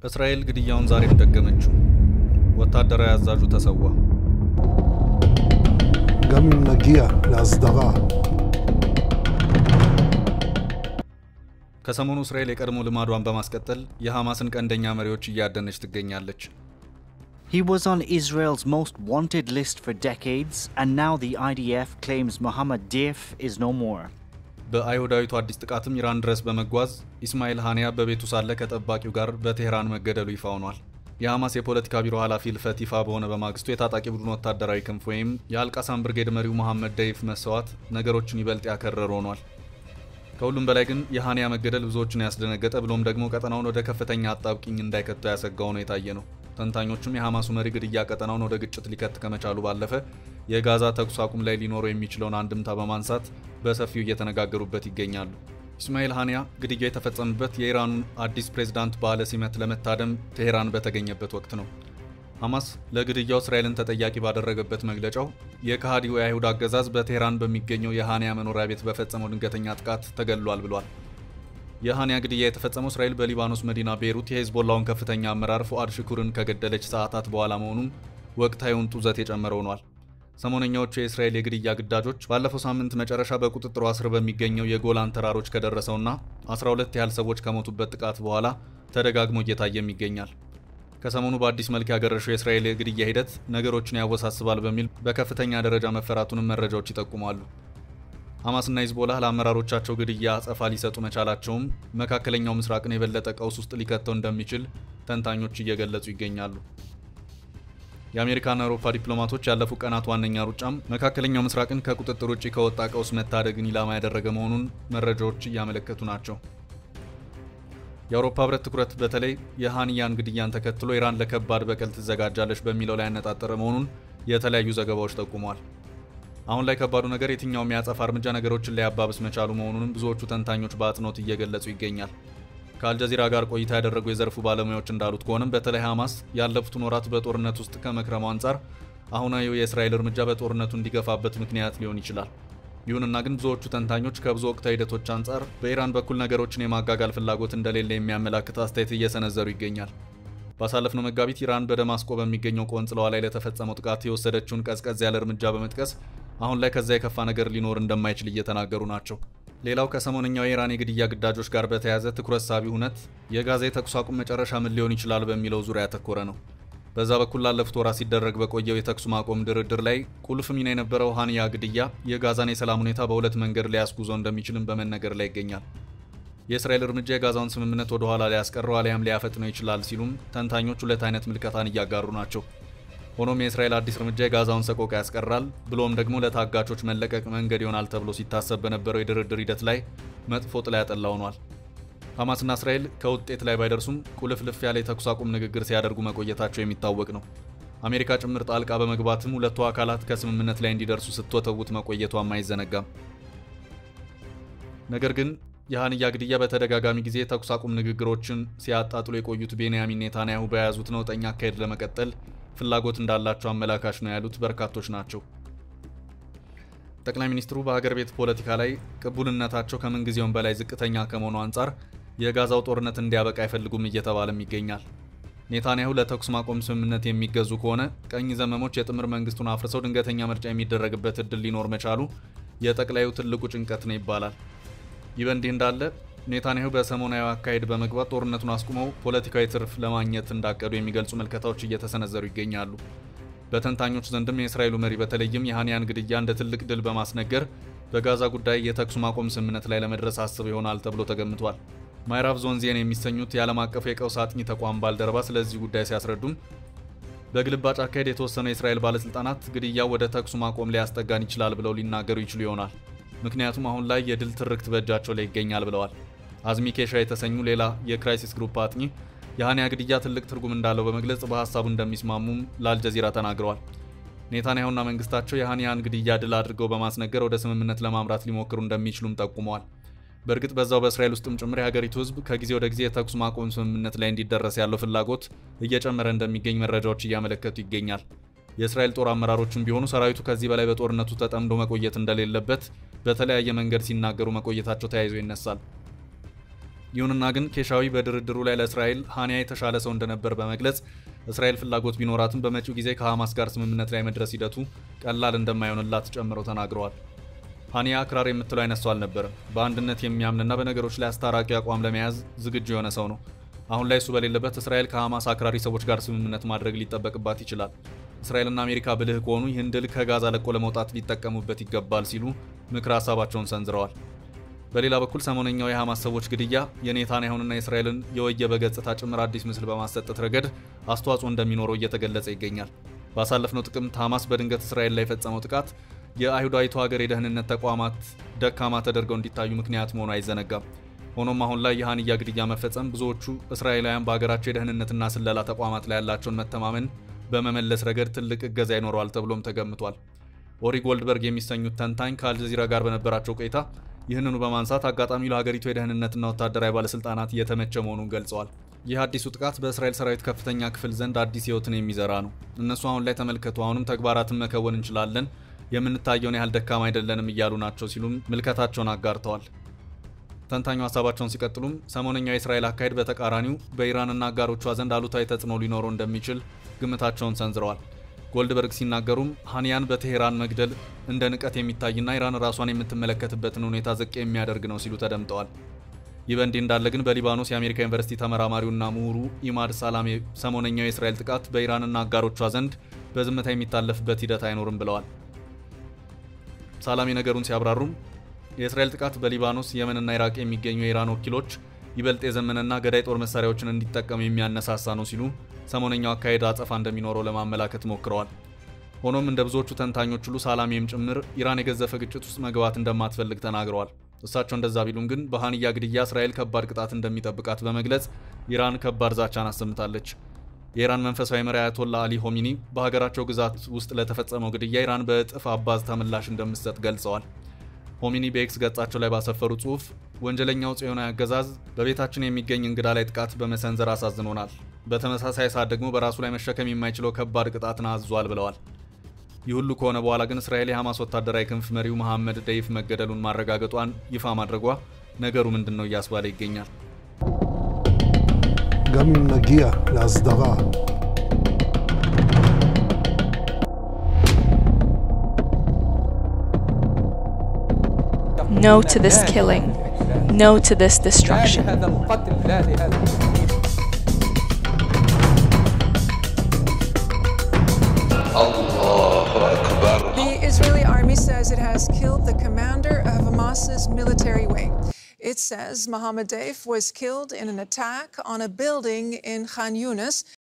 እስራኤል ግድያውን ዛሬም ደገመችው። ወታደራዊ አዛዡ ተሰዋ። גם אם נגיע להסדרה ከሰሞኑ እስራኤል የቀድሞ ልማዷን በማስቀጠል የሐማስን ቀንደኛ መሪዎች እያደነች ትገኛለች። He was on Israel's most wanted list for decades, and now the IDF claims Mohammed Deif is no more. በአይሁዳዊቱ አዲስ ጥቃትም ኢራን ድረስ በመጓዝ ኢስማኤል ሃኒያ በቤቱ ሳለ ከጠባቂው ጋር በቴህራን መገደሉ ይፋ ሆኗል። የሐማስ የፖለቲካ ቢሮ ኃላፊ ልፈት ይፋ በሆነ በማግስቱ የታጣቂ ቡድን ወታደራዊ ክንፍ ወይም የአልቃሳም ብርጌድ መሪው መሐመድ ደይፍ መሰዋት ነገሮችን ይበልጥ ያከረረ ሆኗል። ከሁሉም በላይ ግን የሃኒያ መገደል ብዙዎችን ያስደነገጠ ብሎም ደግሞ ቀጠናውን ወደ ከፍተኛ አጣብቂኝ እንዳይከተው ያሰጋው ነው የታየ ነው። ተንታኞቹም የሐማሱ መሪ ግድያ ቀጠናውን ወደ ግጭት ሊከት ከመቻሉ ባለፈ የጋዛ ተኩስ አቁም ላይ ሊኖረው የሚችለውን አንድምታ በማንሳት በሰፊው እየተነጋገሩበት ይገኛሉ። ኢስማኤል ሃኒያ ግድያ የተፈጸመበት የኢራኑን አዲስ ፕሬዝዳንት በዓለ ሲመት ለመታደም ቴህራን በተገኘበት ወቅት ነው። ሐማስ ለግድያው እስራኤልን ተጠያቂ ባደረገበት መግለጫው የከሃዲው የአይሁድ አገዛዝ በቴህራን በሚገኘው የሃኒያ መኖሪያ ቤት በፈጸመው ድንገተኛ ጥቃት ተገድሏል ብሏል። የሃኒያ ግድያ የተፈጸመው እስራኤል በሊባኖስ መዲና ቤይሩት የሂዝቦላውን ከፍተኛ አመራር ፉአድ ሽኩርን ከገደለች ሰዓታት በኋላ መሆኑን ወቅታዊውን ጡዘት የጨመረ ሆኗል። ሰሞነኛዎቹ የእስራኤል የግድያ ግዳጆች ባለፈው ሳምንት መጨረሻ በቁጥጥሯ ስር በሚገኘው የጎላን ተራሮች ከደረሰውና 12 ያህል ሰዎች ከሞቱበት ጥቃት በኋላ ተደጋግሞ እየታየም ይገኛል። ከሰሞኑ በአዲስ መልክ ያገረሸው የእስራኤል የግድያ ሂደት ነገሮችን ያወሳስባል በሚል በከፍተኛ ደረጃ መፈራቱንም መረጃዎች ይጠቁማሉ። ሐማስና ሂዝቦላ ለአመራሮቻቸው ግድያ አጸፋ ሊሰጡ መቻላቸውም መካከለኛው ምስራቅን የበለጠ ቀውስ ውስጥ ሊከተው እንደሚችል ተንታኞች እየገለጹ ይገኛሉ። የአሜሪካና አውሮፓ ዲፕሎማቶች ያለፉ ቀናት ዋነኛ ሩጫም መካከለኛው ምስራቅን ከቁጥጥር ውጪ ከወጣ ቀውስ መታደግን ኢላማ ያደረገ መሆኑን መረጃዎች እያመለከቱ ናቸው። የአውሮፓ ህብረት ትኩረት በተለይ የሃኒያን ግድያን ተከትሎ ኢራን ለከባድ በቀል ትዘጋጃለች በሚለው ላይ ያነጣጠረ መሆኑን የተለያዩ ዘገባዎች ጠቁመዋል። አሁን ላይ ከባዱ ነገር የትኛውም የአጸፋ እርምጃ ነገሮችን ሊያባብስ መቻሉ መሆኑንም ብዙዎቹ ተንታኞች በአጽንኦት እየገለጹ ይገኛል። ከአልጀዚራ ጋር ቆይታ ያደረጉ የዘርፉ ባለሙያዎች እንዳሉት ከሆነም በተለይ ሐማስ ያለፉትን ወራት በጦርነት ውስጥ ከመክረሙ አንጻር አሁናዊው የእስራኤል እርምጃ በጦርነቱ እንዲገፋበት ምክንያት ሊሆን ይችላል። ይሁንና ግን ብዙዎቹ ተንታኞች ከብዙ ወቅታዊ ሂደቶች አንጻር በኢራን በኩል ነገሮችን የማጋጋል ፍላጎት እንደሌለ የሚያመላክት አስተያየት እየሰነዘሩ ይገኛል። ባሳለፍነው መጋቢት ኢራን በደማስቆ በሚገኘው ቆንጽላዋ ላይ ለተፈጸመው ጥቃት የወሰደችውን ቀዝቀዝ ያለ እርምጃ በመጥቀስ አሁን ላይ ከዛ የከፋ ነገር ሊኖር እንደማይችል እየተናገሩ ናቸው። ሌላው ከሰሞነኛው የኢራን የግድያ ግዳጆች ጋር በተያያዘ ትኩረት ሳቢ ሁነት የጋዛ የተኩስ አቁም መጨረሻ ምን ሊሆን ይችላል በሚለው ዙሪያ ያተኮረ ነው። በዛ በኩል ላለፉት ወራት ሲደረግ በቆየው የተኩስ ማቆም ድርድር ላይ ቁልፍ ሚና የነበረው ሃኒያ ግድያ የጋዛን የሰላም ሁኔታ በሁለት መንገድ ሊያስጉዞ እንደሚችልም በመነገር ላይ ይገኛል። የእስራኤል እርምጃ የጋዛውን ስምምነት ወደ ኋላ ሊያስቀረው አሊያም ሊያፈጥነው ይችላል ሲሉም ተንታኞች ሁለት አይነት ምልከታን እያጋሩ ናቸው። ሆኖም የእስራኤል አዲስ እርምጃ የጋዛውን ሰቆቃ ያስቀራል ብሎም ደግሞ ለታጋቾች መለቀቅ መንገድ ይሆናል ተብሎ ሲታሰብ በነበረው የድርድር ሂደት ላይ መጥፎ ጥላ ያጠላ ሆኗል። ሐማስና እስራኤል ከውጤት ላይ ባይደርሱም ቁልፍልፍ ያለ የተኩስ አቁም ንግግር ሲያደርጉ መቆየታቸው የሚታወቅ ነው። አሜሪካ ጭምር ጣልቃ በመግባትም ሁለቱ አካላት ከስምምነት ላይ እንዲደርሱ ስትወተውት መቆየቷም አይዘነጋም። ነገር ግን የሃኒያ ግድያ በተደጋጋሚ ጊዜ የተኩስ አቁም ንግግሮችን ሲያጣጥሉ የቆዩት ቤንያሚን ኔታንያሁ በያዙት ነውጠኛ አካሄድ ለመቀጠል ፍላጎት እንዳላቸው አመላካች ነው ያሉት በርካቶች ናቸው። ጠቅላይ ሚኒስትሩ በሀገር ቤት ፖለቲካ ላይ ቅቡልነታቸው ከምን ጊዜውም በላይ ዝቅተኛ ከመሆኑ አንጻር የጋዛው ጦርነት እንዲያበቃ አይፈልጉም እየተባለም ይገኛል። ኔታንያሁ ለተኩስ ማቆም ስምምነት የሚገዙ ከሆነ ቀኝ ዘመሞች የጥምር መንግስቱን አፍርሰው ድንገተኛ ምርጫ የሚደረግበት እድል ሊኖር መቻሉ የጠቅላዩ ትልቁ ጭንቀት ነው ይባላል። ይህ በእንዲህ እንዳለ ኔታንያሁ በሰሞናዊ አካሄድ በመግባት ጦርነቱን አስቁመው ፖለቲካዊ ትርፍ ለማግኘት እንዳቀዱ የሚገልጹ መልከታዎች እየተሰነዘሩ ይገኛሉ። በተንታኞች ዘንድም የእስራኤሉ መሪ በተለይም የሃኒያን ግድያ እንደ ትልቅ ድል በማስነገር በጋዛ ጉዳይ የተኩስ ማቆም ስምምነት ላይ ለመድረስ አስበው ይሆናል ተብሎ ተገምቷል። ማይራቭ ዞንዚየን የሚሰኙት የዓለም አቀፍ የቀውስ አጥኚ ተቋም ባልደረባ ስለዚህ ጉዳይ ሲያስረዱም በግልባጭ አካሄድ የተወሰኑ የእስራኤል ባለስልጣናት ግድያው ወደ ተኩስ ማቆም ሊያስጠጋን ይችላል ብለው ሊናገሩ ይችሉ ይሆናል። ምክንያቱም አሁን ላይ የድል ትርክት በእጃቸው ላይ ይገኛል ብለዋል። አዝሚ ኬሻ የተሰኙ ሌላ የክራይሲስ ግሩፕ አጥኚ የሃኒያ ግድያ ትልቅ ትርጉም እንዳለው በመግለጽ በሐሳቡ እንደሚስማሙም ለአልጀዚራ ተናግረዋል። ኔታንያሁና መንግስታቸው የሃኒያን ግድያ ድል አድርገው በማስነገር ወደ ስምምነት ለማምራት ሊሞክሩ እንደሚችሉም ጠቁመዋል። በእርግጥ በዛው በእስራኤል ውስጥም ጭምር የሀገሪቱ ህዝብ ከጊዜ ወደ ጊዜ የተኩስ ማቆም ስምምነት ላይ እንዲደረስ ያለው ፍላጎት እየጨመረ እንደሚገኝ መረጃዎች እያመለከቱ ይገኛል። የእስራኤል ጦር አመራሮችም ቢሆኑ ሰራዊቱ ከዚህ በላይ በጦርነቱ ተጠምዶ መቆየት እንደሌለበት በተለያየ መንገድ ሲናገሩ መቆየታቸው ተያይዞ ይነሳል። ይሁንና ግን ኬሻዊ በድርድሩ ላይ ለእስራኤል ሃኒያ የተሻለ ሰው እንደነበር በመግለጽ እስራኤል ፍላጎት ቢኖራትም በመጪው ጊዜ ከሐማስ ጋር ስምምነት ላይ መድረስ ሂደቱ ቀላል እንደማይሆንላት ጨምረው ተናግረዋል። ሃኒያ አክራሪ የምትለው አይነት ሰው አልነበረም። በአንድነት የሚያምንና በነገሮች ላይ አስታራቂ አቋም ለመያዝ ዝግጁ የሆነ ሰው ነው። አሁን ላይ እሱ በሌለበት እስራኤል ከሐማስ አክራሪ ሰዎች ጋር ስምምነት ማድረግ ሊጠበቅባት ይችላል። እስራኤልና አሜሪካ ብልህ ከሆኑ ይህን ድል ከጋዛ ለቆ ለመውጣት ሊጠቀሙበት ይገባል ሲሉ ምክር ሀሳባቸውን ሰንዝረዋል። በሌላ በኩል ሰሞነኛው የሐማስ ሰዎች ግድያ የኔታንያሁንና የእስራኤልን የወየበ ገጽታ ጭምር አዲስ ምስል በማሰጠት ረገድ አስተዋጽኦ እንደሚኖረው እየተገለጸ ይገኛል። ባሳለፍነው ጥቅምት ሐማስ በድንገት እስራኤል ላይ የፈጸመው ጥቃት የአይሁዳዊቱ ሀገር የደህንነት ተቋማት ደካማ ተደርገው እንዲታዩ ምክንያት መሆኑ አይዘነጋም። ሆኖም አሁን ላይ የሃኒያ ግድያ መፈጸም ብዙዎቹ እስራኤላውያን በሀገራቸው የደህንነትና ስለላ ተቋማት ላይ ያላቸውን መተማመን በመመለስ ረገድ ትልቅ እገዛ ይኖረዋል ተብሎም ተገምቷል። ኦሪ ጎልድበርግ የሚሰኙት ተንታኝ ከአልጀዚራ ጋር በነበራቸው ቆይታ ይህንኑ በማንሳት አጋጣሚው ለሀገሪቱ የደህንነትና ወታደራዊ ባለስልጣናት እየተመቸ መሆኑን ገልጸዋል። ይህ አዲሱ ጥቃት በእስራኤል ሰራዊት ከፍተኛ ክፍል ዘንድ አዲስ ህይወትን የሚዘራ ነው። እነሱ አሁን ላይ ተመልከቱ፣ አሁንም ተግባራትን መከወን እንችላለን፣ የምንታየውን ያህል ደካማ አይደለንም እያሉ ናቸው ሲሉም ምልከታቸውን አጋርተዋል። ተንታኙ ሀሳባቸውን ሲቀጥሉም ሰሞነኛው የእስራኤል አካሄድ በተቃራኒው በኢራንና አጋሮቿ ዘንድ አሉታዊ ተጽዕኖ ሊኖረው እንደሚችል ግምታቸውን ሰንዝረዋል። ጎልድበርግ ሲናገሩም ሃኒያን በቴሄራን መግደል እንደ ንቀት የሚታይና ኢራን ራሷን የምትመለከትበትን ሁኔታ ዝቅ የሚያደርግ ነው ሲሉ ተደምጠዋል። ይህ በእንዲህ እንዳለ ግን በሊባኖስ የአሜሪካ ዩኒቨርሲቲ ተመራማሪውና ምሁሩ ኢማድ ሳላሜ ሰሞነኛው የእስራኤል ጥቃት በኢራንና አጋሮቿ ዘንድ በዝምታ የሚታለፍበት ሂደት አይኖርም ብለዋል። ሳላሜ ነገሩን ሲያብራሩም የእስራኤል ጥቃት በሊባኖስ፣ የመንና ኢራቅ የሚገኙ የኢራን ወኪሎች ይበልጥ የዘመነና ገዳይ ጦር መሳሪያዎችን እንዲጠቀሙ የሚያነሳሳ ነው ሲሉ ሰሞነኛው አካሄድ አጸፋ እንደሚኖረው ለማመላከት ሞክረዋል። ሆኖም እንደ ብዙዎቹ ተንታኞች ሁሉ ሳላሜም ጭምር ኢራን የገዘፈ ግጭት ውስጥ መግባት እንደማትፈልግ ተናግረዋል። እሳቸው እንደዛ ቢሉም ግን በሃኒያ ግድያ እስራኤል ከባድ ቅጣት እንደሚጠብቃት በመግለጽ ኢራን ከባድ ዛቻን አሰምታለች። የኢራን መንፈሳዊ መሪ አያቶላ አሊ ሆሚኒ በሀገራቸው ግዛት ውስጥ ለተፈጸመው ግድያ ኢራን በእጥፍ አባዝታ ምላሽ እንደምትሰጥ ገልጸዋል። ሆሚኒ በኤክስ ገጻቸው ላይ ባሰፈሩ ጽሑፍ ወንጀለኛው ጽዮናዊ አገዛዝ በቤታችን የሚገኝ እንግዳ ላይ ጥቃት በመሰንዘር አሳዝኖናል፣ በተመሳሳይ ሰዓት ደግሞ በራሱ ላይ መሸከም የማይችለው ከባድ ቅጣትን አዟል ብለዋል። ይህ ሁሉ ከሆነ በኋላ ግን እስራኤል የሐማስ ወታደራዊ ክንፍ መሪው መሐመድ ደይፍ መገደሉን ማረጋገጧን ይፋ ማድረጓ ነገሩ ምንድነው እያስባለ ይገኛል። גם אם נגיע להסדרה No to this killing. No to this destruction. The Israeli army says it has killed the commander of Hamas's military wing. It says Mohammed Deif was killed in an attack on a building in Khan Yunis.